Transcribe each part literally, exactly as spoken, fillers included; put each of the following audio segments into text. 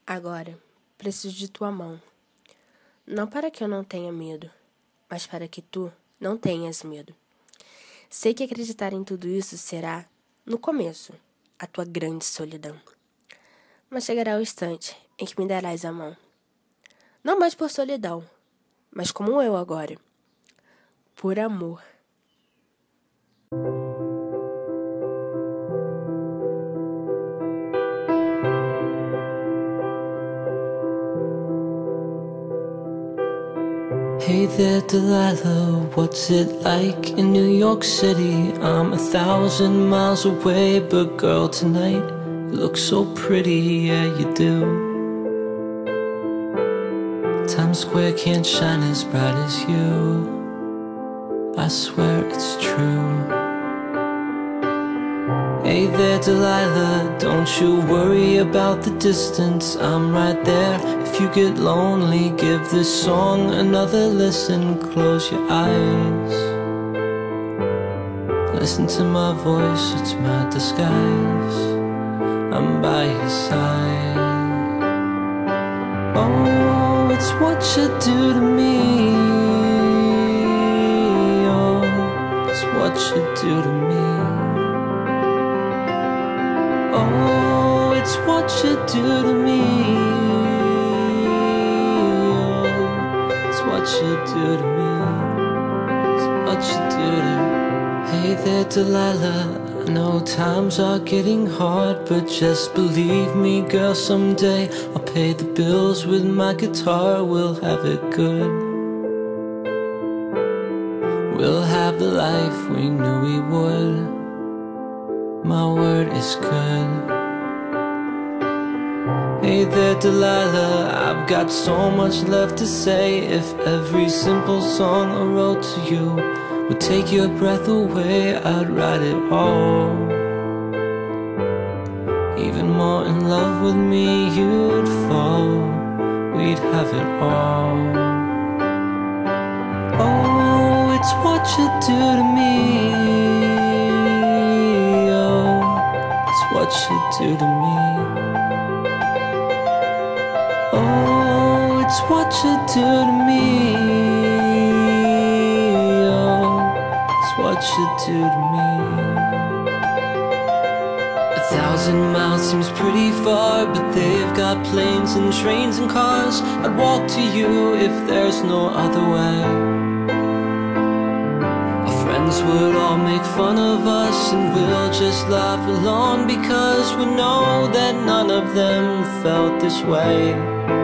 Agora, preciso de tua mão. Não para que eu não tenha medo, mas para que tu não tenhas medo. Sei que acreditar em tudo isso será, no começo, a tua grande solidão. Mas chegará o instante em que me darás a mão. Não mais por solidão, mas como eu agora. Por amor. Hey there, Delilah, what's it like in New York City? I'm a thousand miles away, but girl, tonight you look so pretty, yeah you do. Times Square can't shine as bright as you, I swear it's true. Hey there, Delilah, don't you worry about the distance, I'm right there. If you get lonely, give this song another listen. Close your eyes, listen to my voice, it's my disguise, I'm by your side. Oh, it's what you do to me, oh, it's what you do to me. Oh, it's what you do to me, oh, it's what you do to me, it's what you do to me. Hey there, Delilah, I know times are getting hard, but just believe me, girl, someday I'll pay the bills with my guitar, we'll have it good. We'll have the life we knew we would, my word is good. Hey there, Delilah, I've got so much left to say. If every simple song I wrote to you would take your breath away, I'd write it all. Even more in love with me you'd fall, we'd have it all. Oh, it's what you do to me, what you do to me. Oh, it's what you do to me, oh, it's what you do to me. A thousand miles seems pretty far, but they've got planes and trains and cars. I'd walk to you if there's no other way. Would all make fun of us, and we'll just laugh along, because we know that none of them felt this way.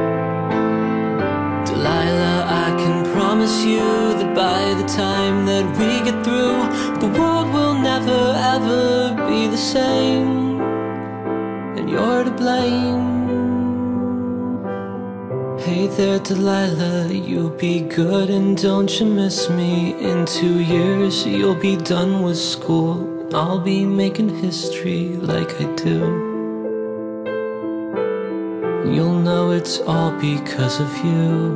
Delilah, I can promise you that by the time that we get through, the world will never ever be the same, and you're to blame. Hey there, Delilah, you be good and don't you miss me. In two years you'll be done with school, I'll be making history like I do. You'll know it's all because of you.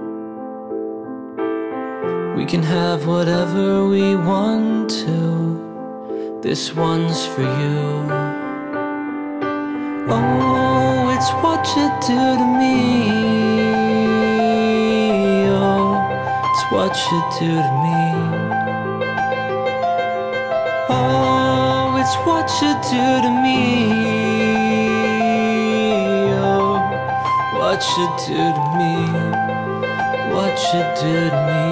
We can have whatever we want to, this one's for you. Oh, it's what you do to me, what you do to me. Oh, it's what you do to me, oh, what you do to me, what you do to me.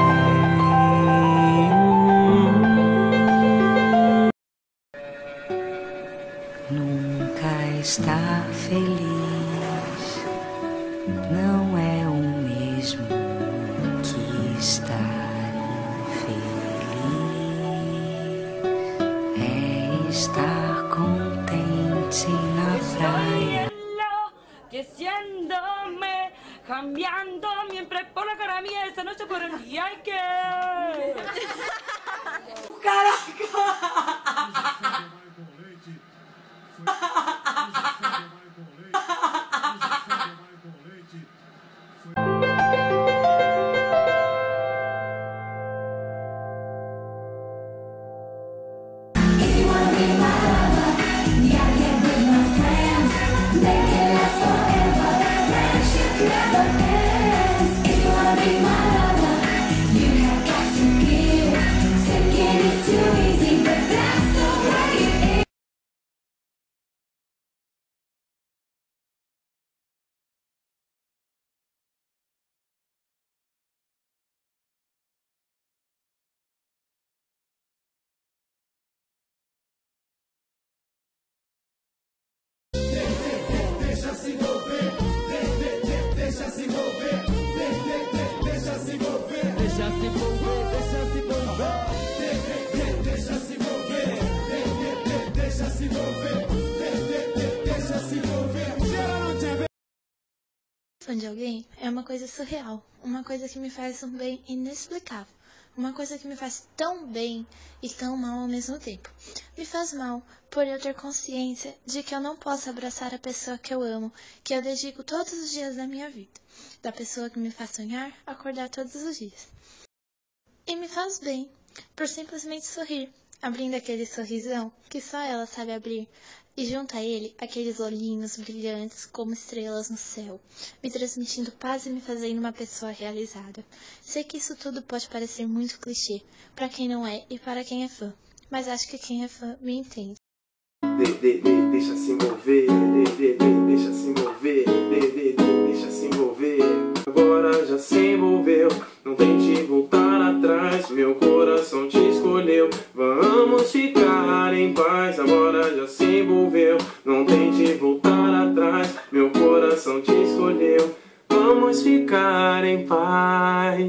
Nunca está feliz, não é o mesmo estar infeliz, é estar contente na praia. Queciéndome, cambiando mientras por la cara mía esa noche por el día hay que... ¡Caraca! Forever. fã de alguém é uma coisa surreal, uma coisa que me faz um bem inexplicável, uma coisa que me faz tão bem e tão mal ao mesmo tempo. Me faz mal por eu ter consciência de que eu não posso abraçar a pessoa que eu amo, que eu dedico todos os dias da minha vida, da pessoa que me faz sonhar, acordar todos os dias. E me faz bem por simplesmente sorrir, abrindo aquele sorrisão que só ela sabe abrir, e junto a ele aqueles olhinhos brilhantes como estrelas no céu, me transmitindo paz e me fazendo uma pessoa realizada. Sei que isso tudo pode parecer muito clichê para quem não é e para quem é fã, mas acho que quem é fã me entende. De, de, de, deixa se envolver, de, de, de, deixa se envolver, de, de, de, deixa se envolver. Agora já se envolveu, não tente voltar atrás, meu coração te escolheu. Vamos ficar em paz, agora já se envolveu, não tente voltar atrás, meu coração te escolheu. Vamos ficar em paz.